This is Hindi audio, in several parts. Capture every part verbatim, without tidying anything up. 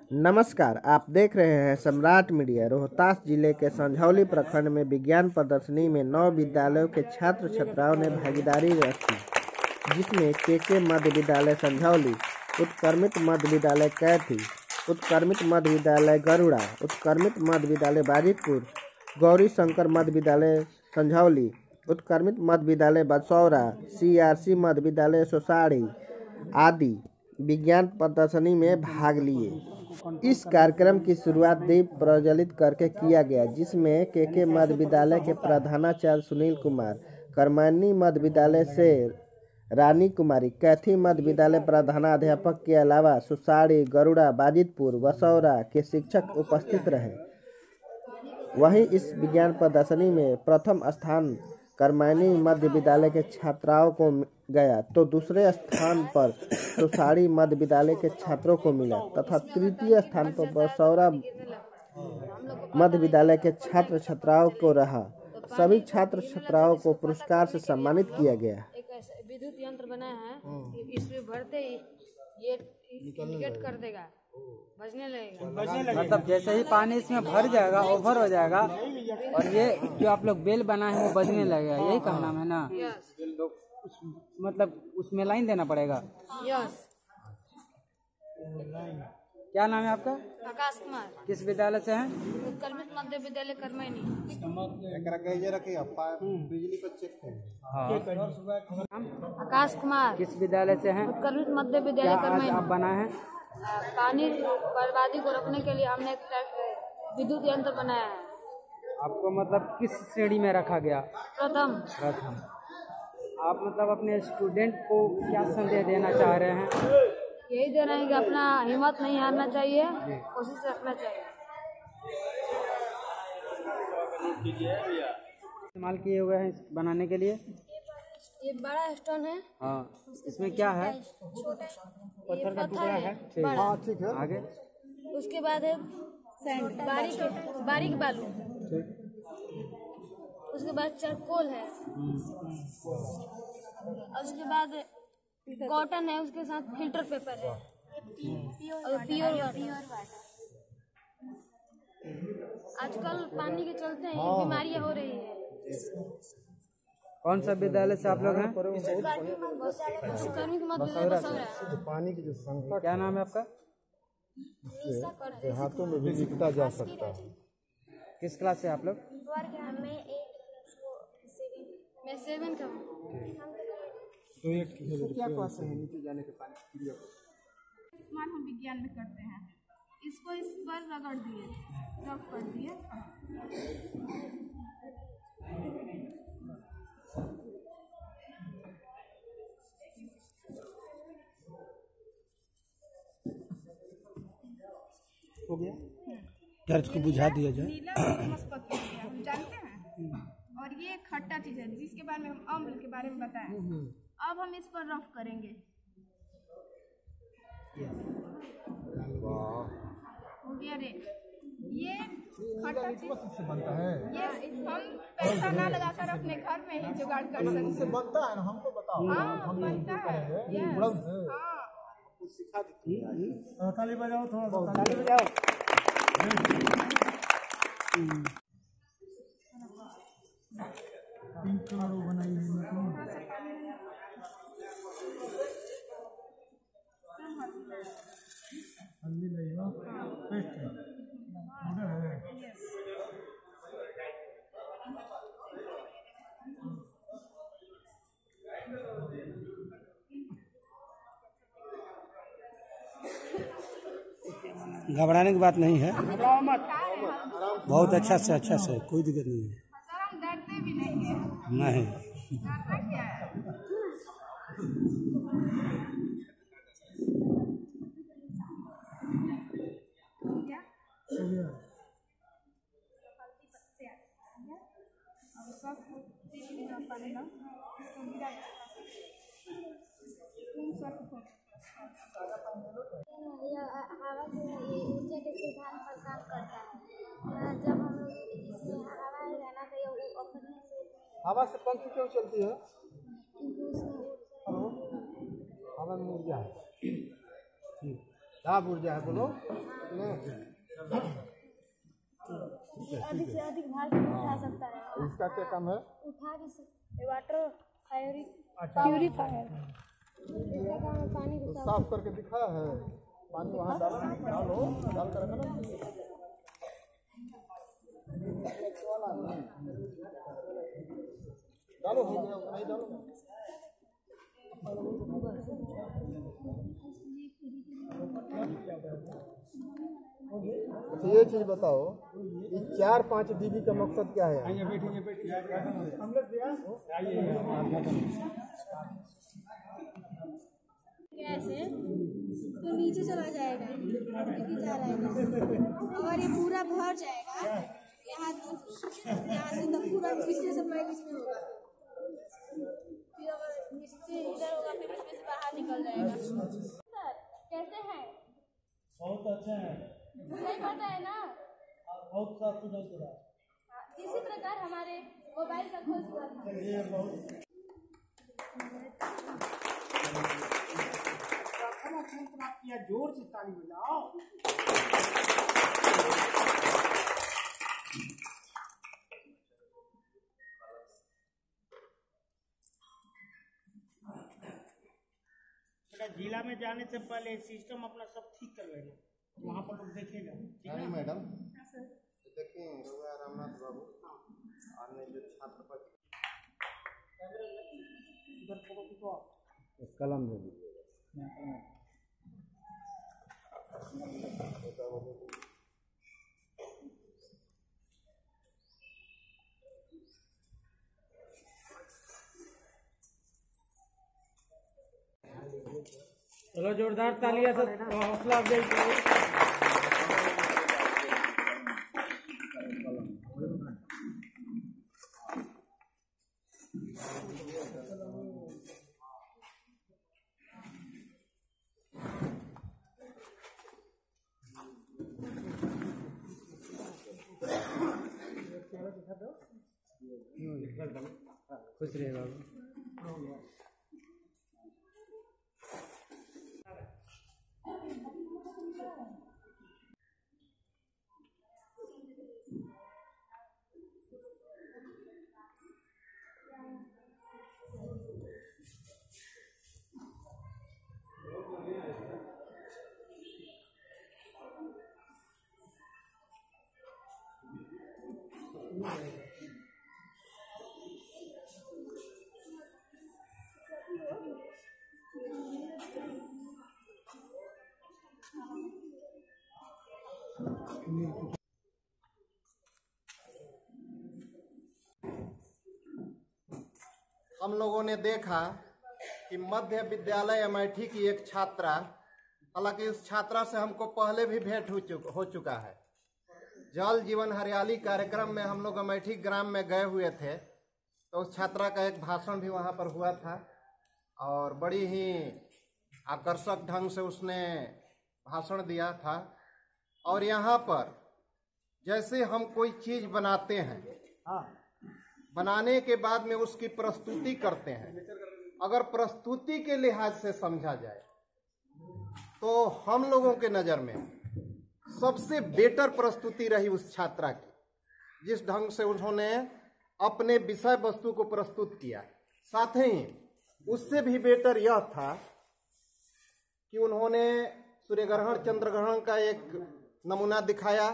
नमस्कार, आप देख रहे हैं सम्राट मीडिया। रोहतास जिले के संझौली प्रखंड में विज्ञान प्रदर्शनी में नौ विद्यालयों के छात्र छात्राओं ने भागीदारी रखी, जिसमें के के मध्य विद्यालय संझौली, उत्क्रमित मध्य विद्यालय कैथी, उत्क्रमित मध्य विद्यालय गरुड़ा, उत्क्रमित मध्य विद्यालय बाजितपुर, गौरी शंकर मध्य विद्यालय संझौली, उत्क्रमित मध्य विद्यालय बसौरा, सी आर सी मध्य विद्यालय सोसाड़ी आदि विज्ञान प्रदर्शनी में भाग लिए। इस कार्यक्रम की शुरुआत दीप प्रज्वलित करके किया गया, जिसमें के के मध्य विद्यालय के प्रधानाचार्य सुनील कुमार, कर्मैनी मध्य विद्यालय से रानी कुमारी, कैथी मध्य विद्यालय प्रधानाध्यापक के अलावा सोसाड़ी, गरुड़ा, बाजितपुर, बसौरा के शिक्षक उपस्थित रहे। वहीं इस विज्ञान प्रदर्शनी में प्रथम स्थान कर्मैनी मध्य विद्यालय के छात्राओं को गया, तो दूसरे स्थान पर सोसाड़ी मध्य विद्यालय के छात्रों को मिला तथा तृतीय स्थान पर बसौरा मध्य विद्यालय के छात्र छात्राओं को रहा। सभी छात्र छात्राओं को पुरस्कार से सम्मानित किया गया। एक विद्युत यंत्र बनाया है, इसमें भरते ही ये इंडिकेट कर देगा, बजने लगेगा। मतलब जैसे ही पानी इसमें भर जाएगा, ओवर हो जाएगा और ये जो आप लोग बेल बनाए हैं वो बजने लगेगा, यही कहना है ना? यस। तो उस, मतलब उसमें लाइन देना पड़ेगा। यस। क्या नाम है आपका? आकाश कुमार। किस विद्यालय से हैं? उत्क्रमित मध्य विद्यालय कर्मैनी। हाँ। आकाश कुमार। किस विद्यालय से हैं? उत्क्रमित मध्य विद्यालय क्या आज कर्मैनी। आप बनाए हैं? पानी बर्बादी को रोकने के लिए हमने एक विद्युत यंत्र बनाया है। आपको मतलब किस श्रेणी में रखा गया? प्रथम। प्रथम। आप मतलब अपने स्टूडेंट को क्या संदेश देना चाह रहे हैं? यही दे रहे हैं कि अपना हिम्मत नहीं हारना चाहिए, कोशिश रखना चाहिए। इस्तेमाल किए हुए हैं इस बनाने के लिए? ये बड़ा स्टोन है। हाँ। इसमें क्या है? पत्थर का टुकड़ा है। हाँ, ठीक है। आगे? उसके बाद है सैंड, बारीक बारीक बालू। उसके बाद चारकोल है और उसके बाद कॉटन है, उसके साथ फिल्टर पेपर है और प्योर वाटर। आजकल पानी के चलते ही बीमारियां हो रही है। कौन सा विद्यालय से आप लोग हैं? पानी की जो संकट, क्या नाम है आपका? हाथों में भी लिखता जा सकता है। किस क्लास से आप लोग? मैं सेवन का हूँ। क्या क्लास है नीचे जाने के पानी? इस्तेमाल हम विज्ञान में करते हैं। इसको इस पर रगड़ दिए, रफ कर दिए। हो गया, टर्च को बुझा दिया जाए। नीला पत्थर हम जानते हैं, और ये खट्टा चीज है जिसके बारे में हम अम्ल के बारे में बताएं। अब हम इस पर रफ करेंगे। हो गया रे। ये खट्टा चीज बनता है। ये हम पैसा ना लगाकर अपने घर में ही जुगाड़ कर सकते हैं। बनता है ना, हमको बताओ। हाँ, हम बनता है। यस। हाँ। सिखा दीजिए। ताली बजाओ, थोड़ा ताली बजाओ। बनाई हल्दी नहीं हो, पेस्ट है, इधर है। घबराने की बात नहीं है, बहुत अच्छा से अच्छा से, कोई दिक्कत नहीं है। सर हम डरते भी नहीं हैं। नहीं, डरना क्या है? हवा जो है ये ऊर्जा के सिद्धांत पर काम करता है। जब हम लोग इसमें हवा आएगा ना तो ये अपने से हवा से पंखी क्यों चलती है? क्योंकि उसमें हवा में ऊर्जा है। लाभ ऊर्जा है, बोलो। अधिक से अधिक भार भी उठा सकता है। इसका क्या काम है? उठा भी सकते वाटर प्यूरीफायर पानी को तो साफ करके दिखाया है, पानी वहाँ डालो डालो डाल कर रखा ना। डालो हो गया, नहीं डालो। तो ये चीज बताओ, ये चार पाँच डीबी का मकसद क्या है? कैसे तो नीचे चला जाएगा, देखिए जा रहा है और ये पूरा भर जाएगा यहाँ यहाँ से तो पूरा इसमें सप्लाई इसमें होगा, फिर अगर इससे इधर होगा फिर इसमें से बाहर निकल जाएगा। सर कैसे हैं? बहुत अच्छा है, नहीं पता है ना, बहुत साफ सुथरा करा। हाँ, इसी प्रकार हमारे मोबाइल का खोज हुआ था। ये बहुत किया, जोर से ताली बजाओ। जिला में जाने से पहले सिस्टम अपना सब ठीक कर लेना, वहाँ पर लोग देखेगा। नहीं मैडम, देखिए रघुआ रामनाथ बाबू अन्य जो छात्र पर कलम दे दीजिएगा। चलो जोरदार तालियां से हौसला अफजाई करो। खुश रहे बाबू। हम लोगों ने देखा कि मध्य विद्यालय अमेठी की एक छात्रा, हालांकि उस छात्रा से हमको पहले भी भेंट हो चुका हो चुका है। जल जीवन हरियाली कार्यक्रम में हम लोग अमेठी ग्राम में गए हुए थे, तो उस छात्रा का एक भाषण भी वहाँ पर हुआ था और बड़ी ही आकर्षक ढंग से उसने भाषण दिया था। और यहाँ पर जैसे हम कोई चीज़ बनाते हैं, बनाने के बाद में उसकी प्रस्तुति करते हैं, अगर प्रस्तुति के लिहाज से समझा जाए तो हम लोगों के नज़र में सबसे बेटर प्रस्तुति रही उस छात्रा की, जिस ढंग से उन्होंने अपने विषय वस्तु को प्रस्तुत किया। साथ ही उससे भी बेटर यह था कि उन्होंने सूर्य ग्रहण चंद्र ग्रहण का एक नमूना दिखाया,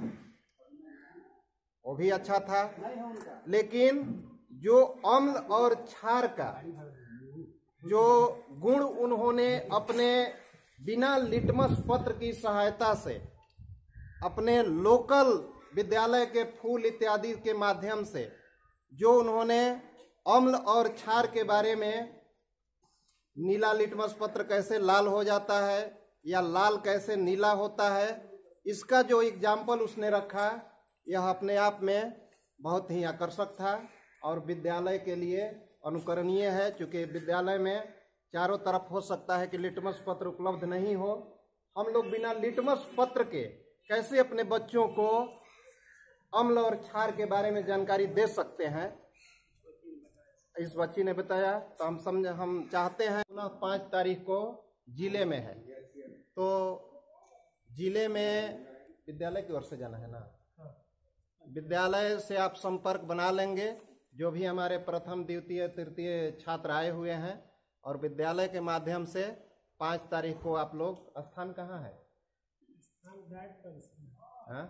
वो भी अच्छा था। लेकिन जो अम्ल और क्षार का जो गुण उन्होंने अपने बिना लिटमस पत्र की सहायता से अपने लोकल विद्यालय के फूल इत्यादि के माध्यम से जो उन्होंने अम्ल और क्षार के बारे में, नीला लिटमस पत्र कैसे लाल हो जाता है या लाल कैसे नीला होता है, इसका जो एग्जाम्पल उसने रखा, यह अपने आप में बहुत ही आकर्षक था और विद्यालय के लिए अनुकरणीय है। चूँकि विद्यालय में चारों तरफ हो सकता है कि लिटमस पत्र उपलब्ध नहीं हो, हम लोग बिना लिटमस पत्र के कैसे अपने बच्चों को अम्ल और क्षार के बारे में जानकारी दे सकते हैं, इस बच्ची ने बताया। तो हम समझ हम चाहते हैं पुनः पाँच तारीख को जिले में है, तो जिले में विद्यालय की ओर से जाना है ना, विद्यालय से आप संपर्क बना लेंगे। जो भी हमारे प्रथम द्वितीय तृतीय छात्र आए हुए हैं, और विद्यालय के माध्यम से पाँच तारीख को आप लोग, स्थान कहाँ है? हाँ?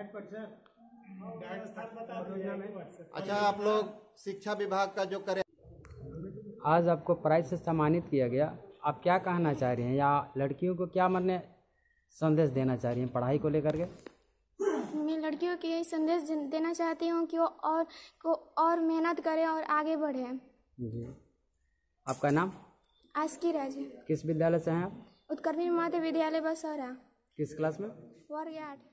अच्छा, आप लोग शिक्षा विभाग का जो करें। आज आपको प्राइज से सम्मानित किया गया, आप क्या कहना चाह रही हैं, या लड़कियों को क्या मरने संदेश देना चाह रही हैं पढ़ाई को लेकर के? मैं लड़कियों को यही संदेश देना चाहती हूँ कि वो और को और मेहनत करें और आगे बढ़ें। जी, आपका नाम? आस्की राज। किस विद्यालय से हैं आप? उत्कर्मी माध्य विद्यालय बसौरा। किस क्लास में? वर्ग आठ।